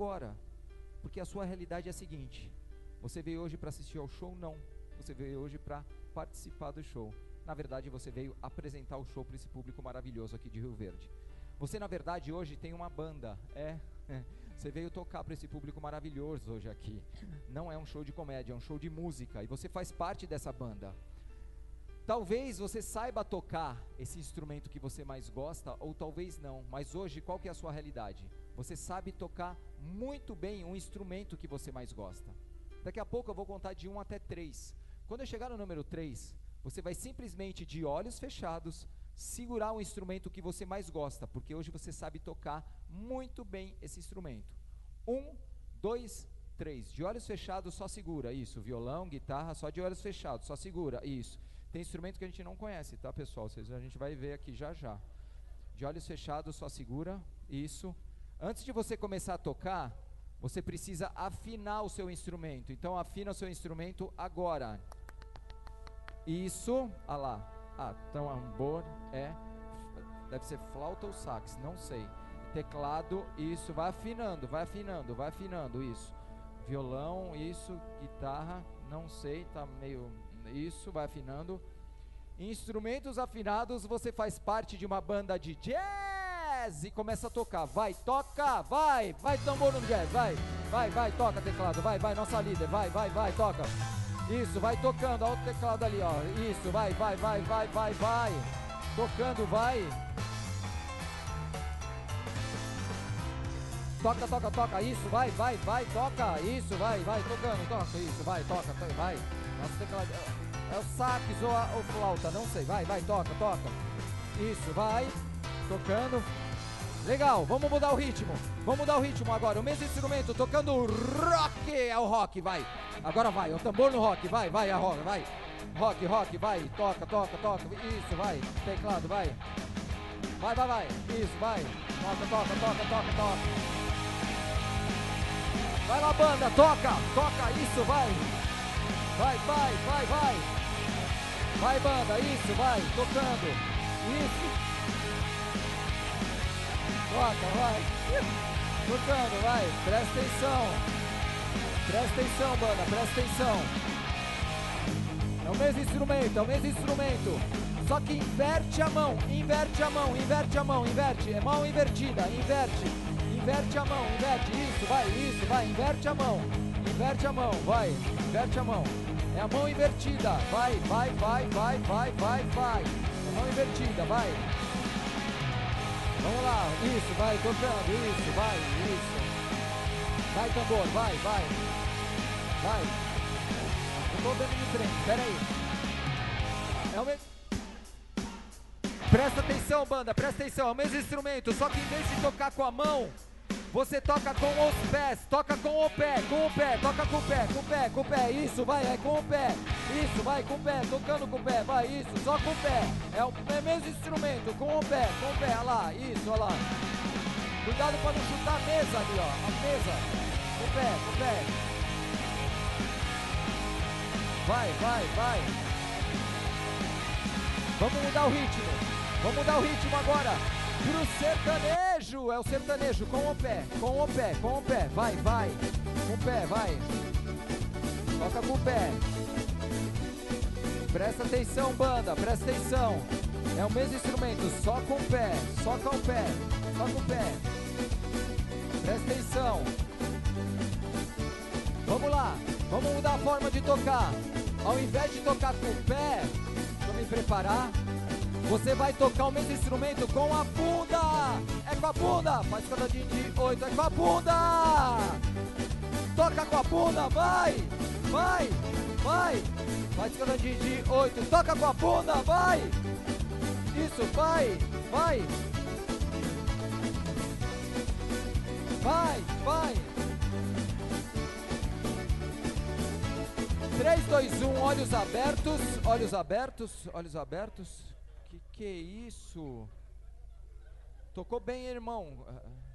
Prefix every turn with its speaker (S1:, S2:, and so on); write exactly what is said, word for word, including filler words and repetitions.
S1: agora, porque a sua realidade é a seguinte: você veio hoje para assistir ao show? Não, você veio hoje para participar do show. Na verdade, você veio apresentar o show para esse público maravilhoso aqui de Rio Verde. Você, na verdade, hoje tem uma banda, é, você veio tocar para esse público maravilhoso hoje aqui. Não é um show de comédia, é um show de música, e você faz parte dessa banda. Talvez você saiba tocar esse instrumento que você mais gosta, ou talvez não, mas hoje qual que é a sua realidade? Você sabe tocar muito bem um instrumento que você mais gosta. Daqui a pouco eu vou contar de um até três. Quando eu chegar no número três, você vai simplesmente, de olhos fechados, segurar o instrumento que você mais gosta, porque hoje você sabe tocar muito bem esse instrumento. Um, dois, três. De olhos fechados, só segura. Isso. Violão, guitarra, só de olhos fechados, só segura. Isso. Tem instrumento que a gente não conhece, tá, pessoal? Vocês, a gente vai ver aqui já já. De olhos fechados, só segura. Isso. Antes de você começar a tocar, você precisa afinar o seu instrumento. Então, afina o seu instrumento agora. Isso. Ah lá. Ah, tambor é, deve ser flauta ou sax, não sei. Teclado, isso, vai afinando, vai afinando, vai afinando, isso. Violão, isso, guitarra, não sei, tá meio, isso, vai afinando. Instrumentos afinados, você faz parte de uma banda de jazz e começa a tocar. Vai, toca, vai, vai tambor no jazz, vai, vai, vai, toca teclado, vai, vai, nossa líder, vai, vai, vai, toca. Isso, vai tocando, olha o teclado ali, ó. Isso, vai, vai, vai, vai, vai, vai. Tocando, vai. Toca, toca, toca, isso, vai, vai, vai, toca. Isso, vai, vai, tocando, toca, isso, vai, toca, toca, vai. Nossa, teclado, é o sax ou a ou flauta, não sei, vai, vai, toca, toca. Isso, vai, tocando. Legal, vamos mudar o ritmo. Vamos mudar o ritmo agora. O mesmo instrumento, tocando rock. É o rock, vai. Agora vai, o tambor no rock, vai, vai, a rock, vai. Rock, rock, vai. Toca, toca, toca. Isso, vai. Teclado, vai. Vai, vai, vai. Isso, vai. Toca, toca, toca, toca, toca. Vai lá, banda, toca, toca, isso, vai. Vai, vai, vai, vai. Vai, banda, isso, vai. Tocando. Isso. Toca, vai. Tocando, vai. Presta atenção. Presta atenção, banda. Presta atenção. É o mesmo instrumento, é o mesmo instrumento. Só que inverte a mão. Inverte a mão, inverte a mão, inverte. É mão invertida, inverte. Inverte a mão, inverte. Isso, vai, isso, vai. Inverte a mão. Inverte a mão, vai. Inverte a mão. É a mão invertida. Vai, vai, vai, vai, vai, vai, vai. É a mão invertida, vai. Vamos lá, isso, vai, tocando, isso, vai, isso. Vai, tambor, vai, vai. Vai. Eu tô dando de trem, pera aí. É o mesmo. Presta atenção, banda, presta atenção. É o mesmo instrumento, só que em vez de tocar com a mão, você toca com os pés. Toca com o pé, com o pé, toca com o pé, com o pé, com o pé. Isso, vai, é com o pé. Isso, vai, com o pé, tocando com o pé, vai, isso, só com o pé. É o é mesmo instrumento, com o pé, com o pé, olha lá, isso, olha lá. Cuidado pra não chutar a mesa ali, ó, a mesa. Com o pé, com o pé. Vai, vai, vai. Vamos mudar o ritmo. Vamos mudar o ritmo agora pro sertanejo. É o sertanejo com o pé, com o pé, com o pé. Vai, vai. Com o pé, vai. Toca com o pé. Presta atenção, banda, presta atenção. É o mesmo instrumento, só com o pé, só com o pé, só com o pé. Presta atenção. Vamos lá, vamos mudar a forma de tocar. Ao invés de tocar com o pé, deixa eu me preparar. Você vai tocar o mesmo instrumento com a bunda. É com a bunda. Faz contadinho de oito. É com a bunda. Toca com a bunda. Vai. Vai. Vai. Faz contadinho de oito. Toca com a bunda. Vai. Isso. Vai. Vai. Vai. Vai. três, dois, um. Olhos abertos. Olhos abertos. Olhos abertos. Que que é isso? Tocou bem, irmão.